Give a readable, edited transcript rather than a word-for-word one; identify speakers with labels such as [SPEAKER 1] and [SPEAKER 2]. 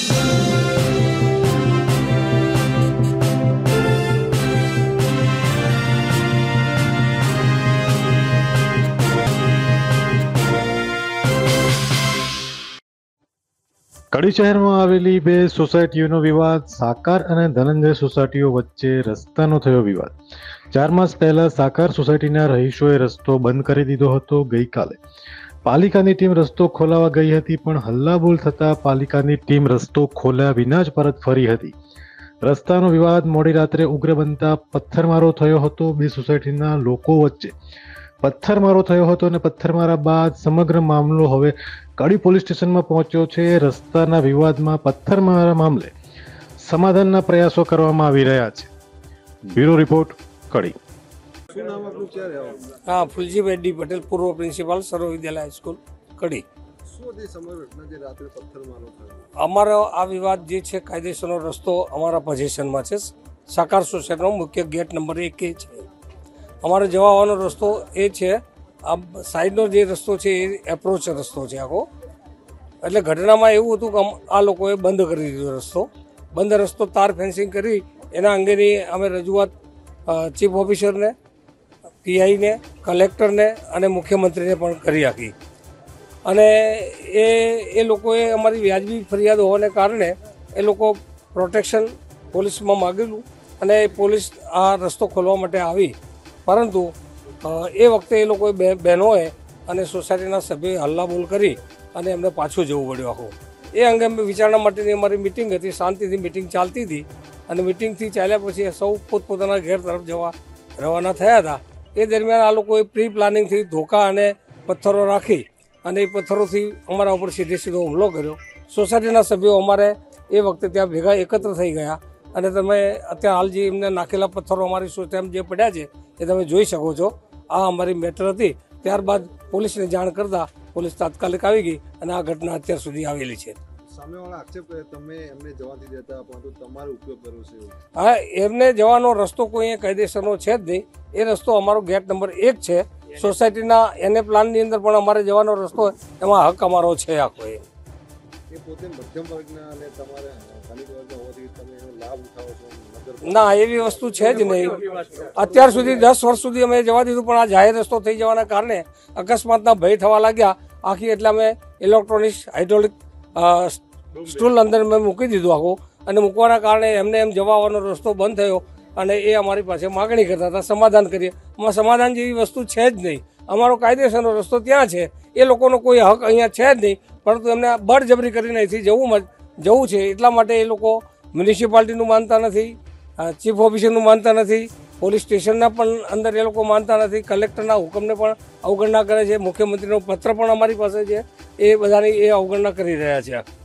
[SPEAKER 1] કડી શહેરમાં આવેલી બે સોસાયટીઓનો વિવાદ. સાકાર અને ધનંજય સોસાયટીઓ વચ્ચે રસ્તાનો થયો વિવાદ. 4 માસ પહેલા સાકાર સોસાયટીના રહીશોએ રસ્તો બંધ કરી દીધો હતો. ગઈકાલે પાલિકાની ટીમ રસ્તો ખોલાવા ગઈ હતી, પણ હલ્લાબોલ થતા પાલિકાની ટીમ રસ્તો ખોલ્યા વિના જ પરત ફરી હતી. રસ્તાનો વિવાદ મોડી રાત્રે ઉગ્ર બનતા પથ્થરમારો થયો હતો. બે સોસાયટીના લોકો વચ્ચે પથ્થરમારો થયો હતો અને પથ્થરમારા બાદ સમગ્ર મામલો હવે કડી પોલીસ સ્ટેશનમાં પહોંચ્યો છે. રસ્તાના વિવાદમાં પથ્થરમારા મામલે સમાધાનના પ્રયાસો કરવામાં આવી રહ્યા છે. Bureau report, Kadi.
[SPEAKER 2] શું નામ આપનું? ક્યાં રહેવાનું?
[SPEAKER 3] हाँ, फुलजीभाई डी पटेल, पूर्व प्रिंसिपल सर्व विद्यालय हाईस्कूल कड़ी.
[SPEAKER 2] શું હતી સમગ્ર ઘટના જે રાત્રે પથ્થરમારો થયો?
[SPEAKER 3] અમારો આ વિવાદ જે છે કાયદેસરનો રસ્તો અમારા પોઝિશનમાં છે. સાકાર સોસાયટીનો મુખ્ય ગેટ નંબર 1 છે. અમારે જવા આવવાનો રસ્તો એ છે. આ સાઈડનો જે રસ્તો છે એ એપ્રોચ રસ્તો છે આખો. એટલે ઘટનામાં એવું હતું કે આ લોકોએ બંધ કરી દીધો રસ્તો. બંધ રસ્તો તાર ફેન્સિંગ કરી એના અંગેની અમે રજૂઆત ચીફ ઓફિસરને, પીઆઈને, કલેક્ટરને અને મુખ્યમંત્રીને પણ કરી આપી. અને એ લોકોએ અમારી વ્યાજબી ફરિયાદ હોવાને કારણે એ લોકો પ્રોટેક્શન પોલીસમાં માગેલું અને પોલીસ આ રસ્તો ખોલવા માટે આવી. પરંતુ એ વખતે એ લોકોએ બહેનોએ અને સોસાયટીના સભ્યોએ હલ્લાબોલ કરી અને એમને પાછું જવું પડ્યું આખું. એ અંગે વિચારણા માટેની અમારી મિટિંગ હતી. શાંતિથી મિટિંગ ચાલતી હતી અને મિટિંગથી ચાલ્યા પછી સૌ પોતપોતાના ઘેર તરફ જવા રવાના થયા હતા. એ દરમિયાન આ લોકોએ પ્રી પ્લાનિંગથી ધોકા અને પથ્થરો રાખી અને એ પથ્થરોથી અમારા ઉપર સીધો હુમલો કર્યો. સોસાયટીના સભ્યો અમારે એ વખતે ત્યાં ભેગા એકત્ર થઈ ગયા અને તમે અત્યારે હાલ જે એમને નાખેલા પથ્થરો અમારી સોસાયટીમાં જે પડ્યા છે એ તમે જોઈ શકો છો. આ અમારી મેટર હતી. ત્યારબાદ પોલીસને જાણ કરતાં પોલીસ તાત્કાલિક આવી ગઈ અને આ ઘટના અત્યાર સુધી આવેલી છે.
[SPEAKER 2] સામેવાળા આક્ષેપ કરે તમે એમને જવા નથી દેતા, પરંતુ તમારો ઉપયોગ કર્યો છે.
[SPEAKER 3] હા, એમને જવાનો રસ્તો કોઈ અહીંયા કાયદેસરનો છે જ નહીં. એ રસ્તો અમારો ગેટ નંબર 1 છે. સોસાયટીના એને પ્લાનની અંદર પણ અમારે જવાનો રસ્તો એમાં હક અમારો છે આખો.
[SPEAKER 2] એ પોતે મધ્યમ વર્ગના અને તમારે ધનિક વર્ગના હોવાથી તમે એનો લાભ ઉઠાવો છો?
[SPEAKER 3] ના, એવી વસ્તુ છે જ નહીં. અત્યાર સુધી 10 વર્ષ સુધી અમે જવા દીધું, પણ આ જાહેર રસ્તો થઈ જવાના કારણે અકસ્માતના ભય થવા લાગ્યા આખી. એટલે અમે ઇલેક્ટ્રોનિક હાઇડ્રોલિક સ્ટૂલ અંદર મેં મૂકી દીધું આખું. અને મૂકવાના કારણે એમને એમ જવા આવવાનો રસ્તો બંધ થયો અને એ અમારી પાસે માગણી કરતા હતા સમાધાન કરીએ. આમાં સમાધાન જેવી વસ્તુ છે જ નહીં. અમારો કાયદેસરનો રસ્તો ત્યાં છે. એ લોકોનો કોઈ હક અહીંયા છે જ નહીં, પરંતુ એમને બળજબરી કરીને અહીંથી જવું છે. એટલા માટે એ લોકો મ્યુનિસિપાલિટીનું માનતા નથી, ચીફ ઓફિસરનું માનતા નથી, પોલીસ સ્ટેશનના પણ અંદર એ લોકો માનતા નથી, કલેક્ટરના હુકમને પણ અવગણના કરે છે, મુખ્યમંત્રીનો પત્ર પણ અમારી પાસે છે. એ બધાની એ અવગણના કરી રહ્યા છે.